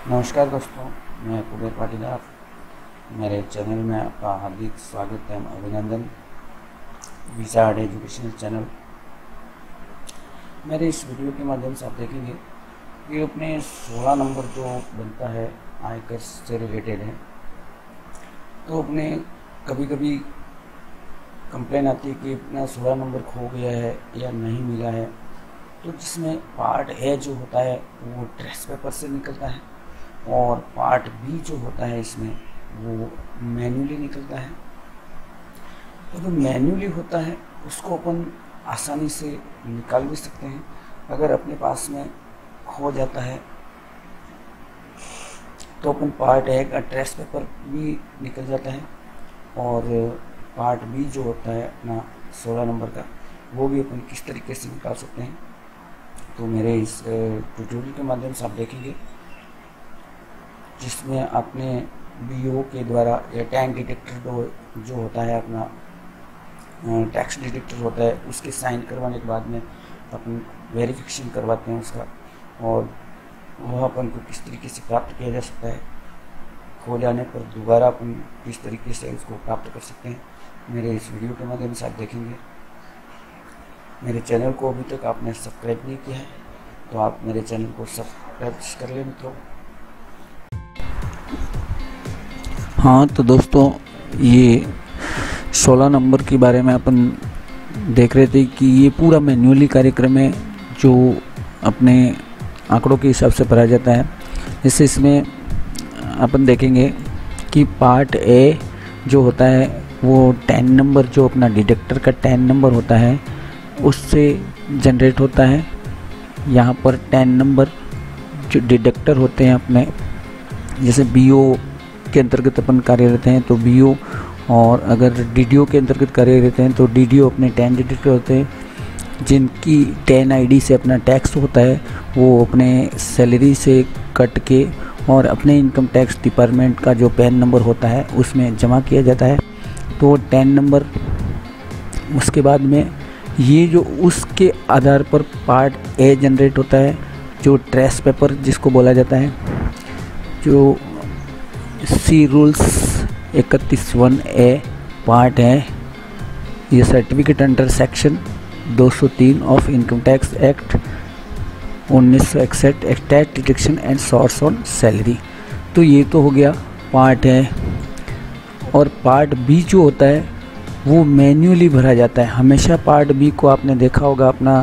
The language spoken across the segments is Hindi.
नमस्कार दोस्तों, मैं कुबेर पाटीदार। मेरे चैनल में आपका हार्दिक स्वागत है, अभिनंदन। Wizard educational channel. मेरे इस वीडियो के माध्यम से आप देखेंगे कि अपने 16 नंबर जो बनता है आयकर से रिलेटेड है, तो अपने कभी कभी कंप्लेन आती है कि अपना 16 नंबर खो गया है या नहीं मिला है। तो जिसमें पार्ट ए जो होता है वो ट्रेस पेपर से निकलता है और पार्ट बी जो होता है इसमें वो मैन्युअली निकलता है। तो जो मैन्युअली होता है उसको अपन आसानी से निकाल भी सकते हैं। अगर अपने पास में खो जाता है तो अपन पार्ट ए का ट्रेस पेपर भी निकल जाता है और पार्ट बी जो होता है अपना 16 नंबर का वो भी अपन किस तरीके से निकाल सकते हैं। तो मेरे इस ट्यूटोरियल के माध्यम से आप देखेंगे, जिसमें आपने बीओ के द्वारा या टैक्स डिटेक्टर जो होता है अपना टैक्स डिटेक्टर होता है, उसके साइन करवाने के बाद में अपन वेरिफिकेशन करवाते हैं उसका, और वह अपन को किस तरीके से प्राप्त किया जा सकता है। खो जाने पर दोबारा अपन किस तरीके से उसको प्राप्त कर सकते हैं, मेरे इस वीडियो के माध्यम से आप देखेंगे। मेरे चैनल को अभी तक आपने सब्सक्राइब नहीं किया है तो आप मेरे चैनल को सब्सक्राइब कर लें मित्रों। हाँ तो दोस्तों, ये 16 नंबर के बारे में अपन देख रहे थे कि ये पूरा मैन्युअली कार्यक्रम है जो अपने आंकड़ों के हिसाब से भरा जाता है। जैसे इसमें अपन देखेंगे कि पार्ट ए जो होता है वो 10 नंबर जो अपना डिडक्टर का 10 नंबर होता है उससे जनरेट होता है। यहाँ पर 10 नंबर जो डिडक्टर होते हैं अपने, जैसे बीओ के अंतर्गत अपन कार्यरत हैं तो बीओ, और अगर डीडीओ के अंतर्गत कार्यरत हैं तो डीडीओ अपने 10 डिडक्टर होते हैं जिनकी 10 आईडी से अपना टैक्स होता है वो अपने सैलरी से कट के और अपने इनकम टैक्स डिपार्टमेंट का जो पैन नंबर होता है उसमें जमा किया जाता है। तो 10 नंबर, उसके बाद में ये जो उसके आधार पर पार्ट ए जनरेट होता है जो ट्रेस पेपर जिसको बोला जाता है, जो सी रूल्स 31(1)A पार्ट है। ये certificate under section 203 of income tax act 1961 tax deduction and source on salary. तो ये तो हो गया पार्ट है। और पार्ट बी जो होता है वो मैन्युअली भरा जाता है। हमेशा पार्ट बी को आपने देखा होगा, अपना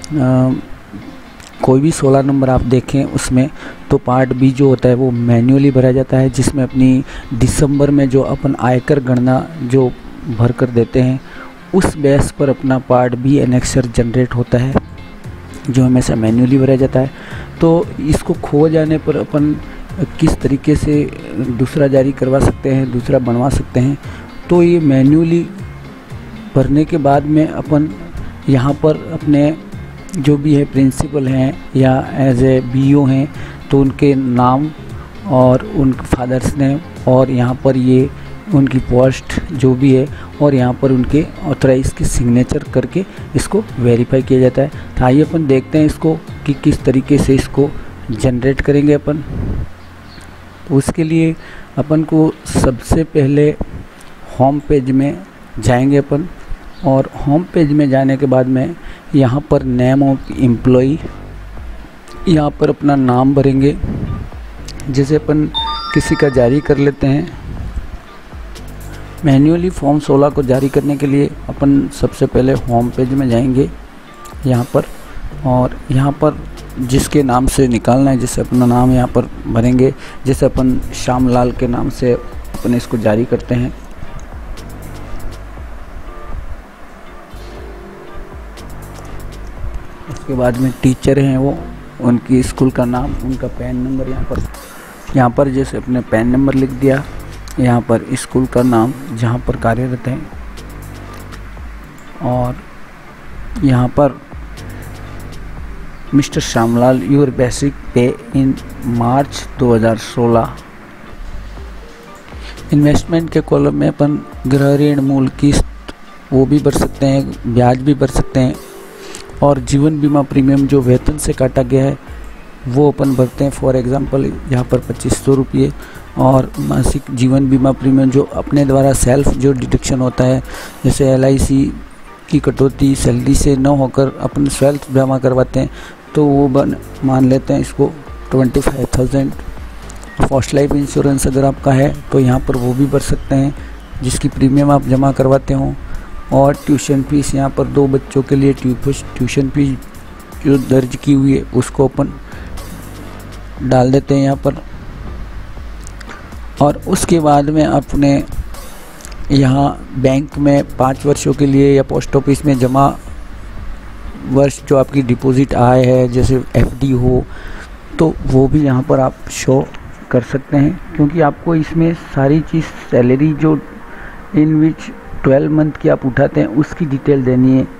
कोई भी 16 नंबर आप देखें उसमें तो पार्ट बी जो होता है वो मैन्युअली भरा जाता है, जिसमें अपनी दिसंबर में जो अपन आयकर गणना जो भर कर देते हैं उस बेस पर अपना पार्ट बी एनेक्सर जनरेट होता है जो हमेशा मैन्युअली भरा जाता है। तो इसको खो जाने पर अपन किस तरीके से दूसरा जारी करवा सकते हैं, दूसरा बनवा सकते हैं। तो ये मैन्युअली भरने के बाद में अपन यहाँ पर अपने जो भी है प्रिंसिपल हैं या एज ए बीओ हैं तो उनके नाम और उनके फादर्स नेम और यहाँ पर ये उनकी पोस्ट जो भी है और यहाँ पर उनके ऑथराइज के सिग्नेचर करके इसको वेरीफाई किया जाता है। तो आइए अपन देखते हैं इसको कि किस तरीके से इसको जनरेट करेंगे अपन। तो उसके लिए अपन को सबसे पहले होम पेज में जाएंगे अपन, और होम पेज में जाने के बाद में यहाँ पर नेम ऑफ एम्प्लॉई, यहाँ पर अपना नाम भरेंगे। जैसे अपन किसी का जारी कर लेते हैं मैन्युअली फॉर्म 16 को जारी करने के लिए अपन सबसे पहले होम पेज में जाएंगे यहाँ पर, और यहाँ पर जिसके नाम से निकालना है, जैसे अपना नाम यहाँ पर भरेंगे। जैसे अपन श्यामलाल के नाम से अपन इसको जारी करते हैं। उसके बाद में टीचर हैं वो, उनकी स्कूल का नाम, उनका पैन नंबर यहाँ पर जैसे अपने पैन नंबर लिख दिया। यहाँ पर स्कूल का नाम जहाँ पर कार्यरत हैं, और यहाँ पर मिस्टर श्यामलाल योर बेसिक पे इन मार्च 2016। इन्वेस्टमेंट के कॉलम में अपन गृह ऋण मूल किस्त वो भी भर सकते हैं, ब्याज भी भर सकते हैं, और जीवन बीमा प्रीमियम जो वेतन से काटा गया है वो अपन भरते हैं। फॉर एग्जांपल यहाँ पर 2500 रुपये। और मासिक जीवन बीमा प्रीमियम जो अपने द्वारा सेल्फ जो डिडक्शन होता है, जैसे LIC की कटौती सैलरी से न होकर अपन सेल्फ जमा करवाते हैं, तो वो मान लेते हैं इसको 25,000। फर्स्ट लाइफ इंश्योरेंस अगर आपका है तो यहाँ पर वो भी भर सकते हैं जिसकी प्रीमियम आप जमा करवाते हो। और ट्यूशन फीस यहाँ पर 2 बच्चों के लिए ट्यूशन फीस जो दर्ज की हुई है उसको अपन डाल देते हैं यहाँ पर। और उसके बाद में अपने यहाँ बैंक में 5 वर्षों के लिए या पोस्ट ऑफिस में जमा वर्ष जो आपकी डिपॉजिट आय है, जैसे FD हो, तो वो भी यहाँ पर आप शो कर सकते हैं, क्योंकि आपको इसमें सारी चीज़ सैलरी जो इन विच 12 मंथ की आप उठाते हैं उसकी डिटेल देनी है।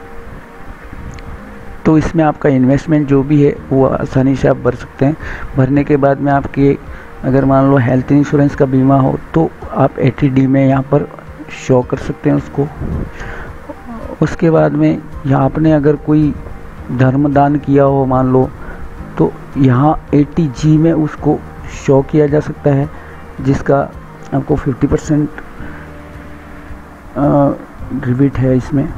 तो इसमें आपका इन्वेस्टमेंट जो भी है वो आसानी से आप भर सकते हैं। भरने के बाद में आपके अगर मान लो हेल्थ इंश्योरेंस का बीमा हो तो आप ATD में यहाँ पर शो कर सकते हैं उसको। उसके बाद में यहाँ आपने अगर कोई धर्मदान किया हो मान लो, तो यहाँ ATG में उसको शो किया जा सकता है, जिसका आपको 50% रिबेट है इसमें,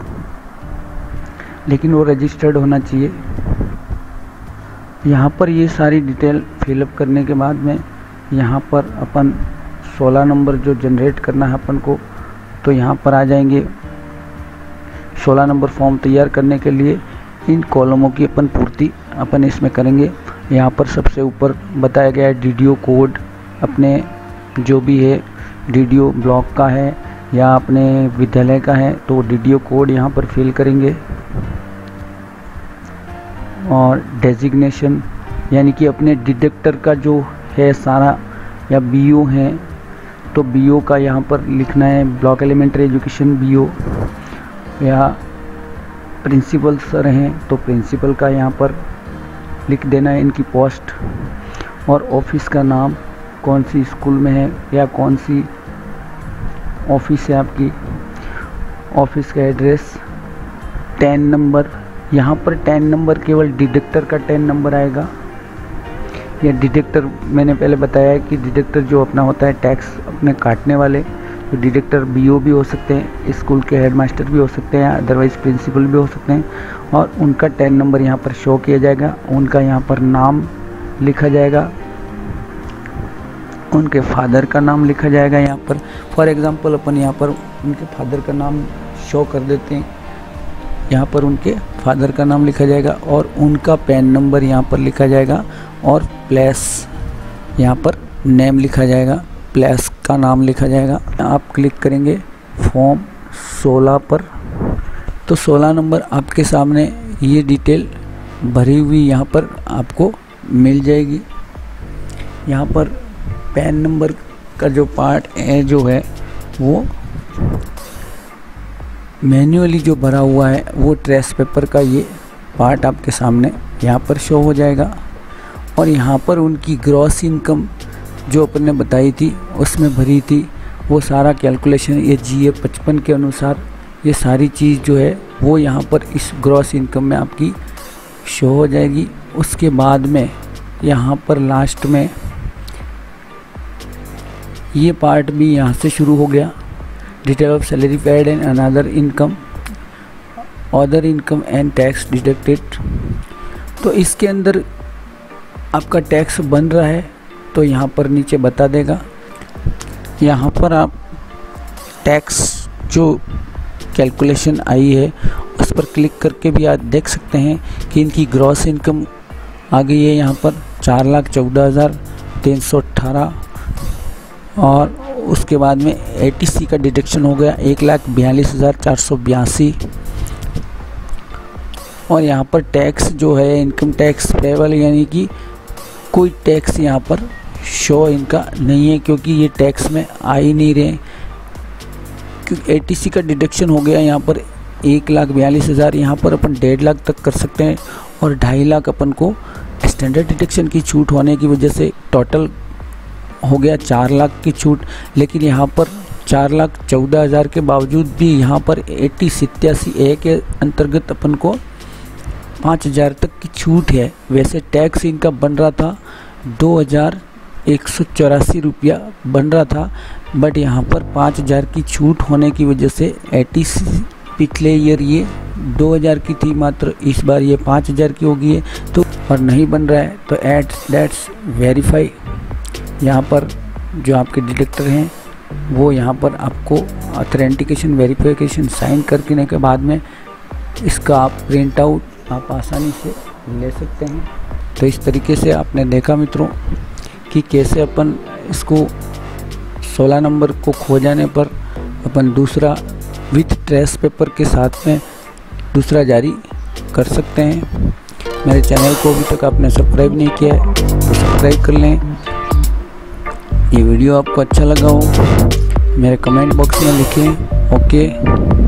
लेकिन वो रजिस्टर्ड होना चाहिए। यहाँ पर ये सारी डिटेल फिलअप करने के बाद में यहाँ पर अपन 16 नंबर जो जनरेट करना है अपन को, तो यहाँ पर आ जाएंगे। 16 नंबर फॉर्म तैयार करने के लिए इन कॉलमों की अपन पूर्ति अपन इसमें करेंगे। यहाँ पर सबसे ऊपर बताया गया है DDO कोड, अपने जो भी है DDO ब्लॉक का है या अपने विद्यालय का है, तो DDO कोड यहाँ पर फिल करेंगे। और डेजिग्नेशन यानी कि अपने डिडक्टर का जो है सारा, या BO है तो BO का यहाँ पर लिखना है, ब्लॉक एलिमेंट्री एजुकेशन BO। या प्रिंसिपल सर हैं तो प्रिंसिपल का यहाँ पर लिख देना है, इनकी पोस्ट। और ऑफिस का नाम, कौन सी स्कूल में है या कौन सी ऑफिस है आपकी, ऑफिस का एड्रेस। 10 नंबर, यहाँ पर 10 नंबर केवल डिडक्टर का 10 नंबर आएगा। ये डिडक्टर मैंने पहले बताया है कि डिडक्टर जो अपना होता है टैक्स अपने काटने वाले, तो डिडक्टर BO भी हो सकते हैं, स्कूल के हेडमास्टर भी हो सकते हैं, अदरवाइज़ प्रिंसिपल भी हो सकते हैं। और उनका 10 नंबर यहाँ पर शो किया जाएगा, उनका यहाँ पर नाम लिखा जाएगा, उनके फादर का नाम लिखा जाएगा यहाँ पर। फॉर एग्ज़ाम्पल अपन यहाँ पर उनके फादर का नाम शो कर देते हैं, यहाँ पर उनके फादर का नाम लिखा जाएगा और उनका पैन नंबर यहाँ पर लिखा जाएगा। और प्लेस यहाँ पर नेम लिखा जाएगा, प्लेस का नाम लिखा जाएगा। आप क्लिक करेंगे फॉर्म 16 पर, तो 16 नंबर आपके सामने ये डिटेल भरी हुई यहाँ पर आपको मिल जाएगी। यहाँ पर पैन नंबर का जो पार्ट है जो है वो मैन्युअली जो भरा हुआ है, वो ट्रेस पेपर का ये पार्ट आपके सामने यहाँ पर शो हो जाएगा। और यहाँ पर उनकी ग्रॉस इनकम जो अपन ने बताई थी उसमें भरी थी, वो सारा कैलकुलेशन ये GA 55 के अनुसार ये सारी चीज़ जो है वो यहाँ पर इस ग्रॉस इनकम में आपकी शो हो जाएगी। उसके बाद में यहाँ पर लास्ट में ये पार्ट भी यहाँ से शुरू हो गया, detail of salary paid and another income, other income and tax deducted. तो इसके अंदर आपका टैक्स बन रहा है तो यहाँ पर नीचे बता देगा। यहाँ पर आप टैक्स जो कैलकुलेशन आई है उस पर क्लिक करके भी आप देख सकते हैं कि इनकी ग्रॉस इनकम आ गई है यहाँ पर 4,14,318। और उसके बाद में ATC का डिडक्शन हो गया 1,42,482। और यहाँ पर टैक्स जो है इनकम टैक्स पेबल, यानी कि कोई टैक्स यहाँ पर शो इनका नहीं है, क्योंकि ये टैक्स में आ ही नहीं रहे, क्योंकि ATC का डिडक्शन हो गया यहाँ पर 1,42,000। यहाँ पर अपन 1.5 लाख तक कर सकते हैं और 2.5 लाख अपन को स्टैंडर्ड डिडक्शन की छूट होने की वजह से टोटल हो गया 4 लाख की छूट। लेकिन यहाँ पर 4,14,000 के बावजूद भी यहाँ पर 87A के अंतर्गत अपन को 5,000 तक की छूट है। वैसे टैक्स इनका बन रहा था 2,184 रुपया बन रहा था, बट यहाँ पर 5,000 की छूट होने की वजह से ATC पिछले ईयर ये 2,000 की थी मात्र, इस बार ये 5,000 की हो गई है। तो और नहीं बन रहा है तो दैट्स वेरीफाई, यहाँ पर जो आपके डिटेक्टर हैं वो यहाँ पर आपको ऑथेंटिकेशन वेरिफिकेशन साइन करने के बाद में इसका आप प्रिंट आउट आप आसानी से ले सकते हैं। तो इस तरीके से आपने देखा मित्रों कि कैसे अपन इसको 16 नंबर को खो जाने पर अपन दूसरा विथ ट्रेस पेपर के साथ में दूसरा जारी कर सकते हैं। मेरे चैनल को अभी तक आपने सब्सक्राइब नहीं किया है तो सब्सक्राइब कर लें। ये वीडियो आपको अच्छा लगा हो मेरे कमेंट बॉक्स में लिखें। ओके।